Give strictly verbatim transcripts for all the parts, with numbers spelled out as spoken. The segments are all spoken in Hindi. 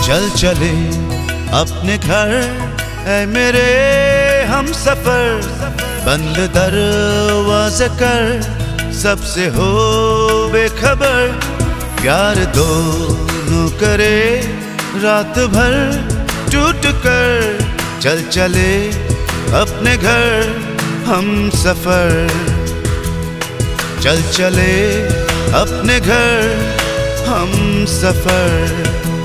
चल चले अपने घर ऐ मेरे हम सफर, बंद दरवाज़े कर सबसे हो बेखबर। प्यार दोनों करे रात भर टूट कर, चल चले अपने घर हम सफर। चल चले अपने घर हम सफर।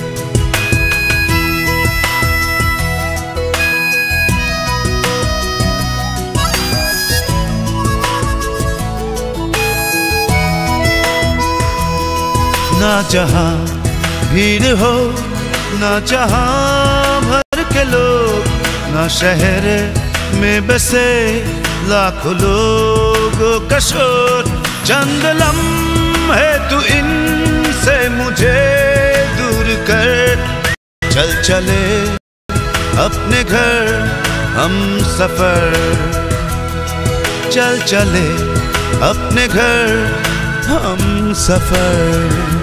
ना जहाँ भीड़ हो, ना जहाँ भर के लोग, ना शहर में बसे लाखों लोगों का शोर। चंद लम्हे तू इनसे मुझे दूर कर, चल चले अपने घर हम सफर। चल चले अपने घर हम सफर।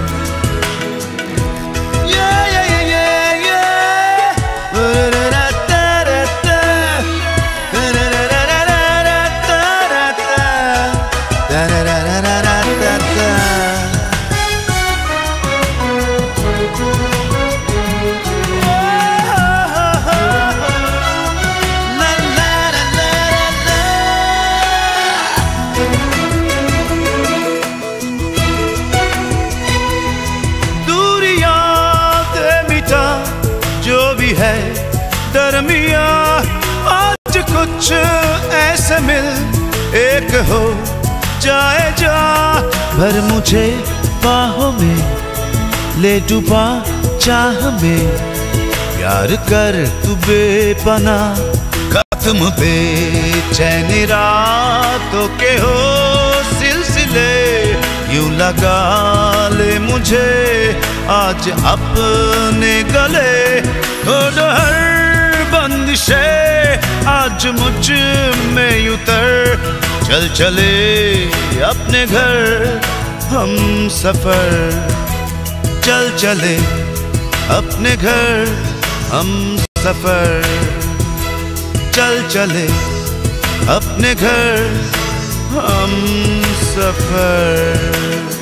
है दरमिया आज कुछ ऐसे मिल एक हो जाए जा, भर मुझे बाहों में ले डूबा चाह में। प्यार कर तू बेपना खत्म बेचैनी रातों के हो सिलसिले, यूं लगा ले मुझे आज अपने गले। छोड़ हर बंदिशे आज मुझ में उतर, चल चले अपने घर हम सफर। चल चले अपने घर हम सफर। चल चले अपने घर हम सफर।